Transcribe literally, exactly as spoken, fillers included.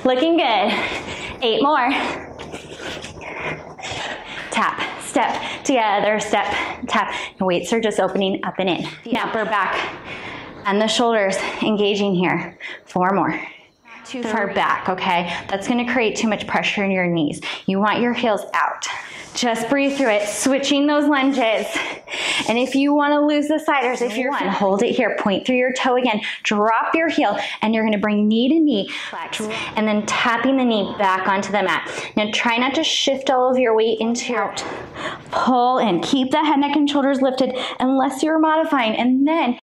Looking good. Eight more. Tap, step, together, step, tap. The weights are just opening up and in. The upper back and the shoulders engaging here. Four more. Too far back, okay? That's gonna create too much pressure in your knees. You want your heels out. Just breathe through it, switching those lunges. And if you wanna lose the siders, if you're one, hold it here, point through your toe again, drop your heel, and you're gonna bring knee to knee, flex, and then tapping the knee back onto the mat. Now try not to shift all of your weight into out. Pull in, keep the head, neck, and shoulders lifted unless you're modifying, and then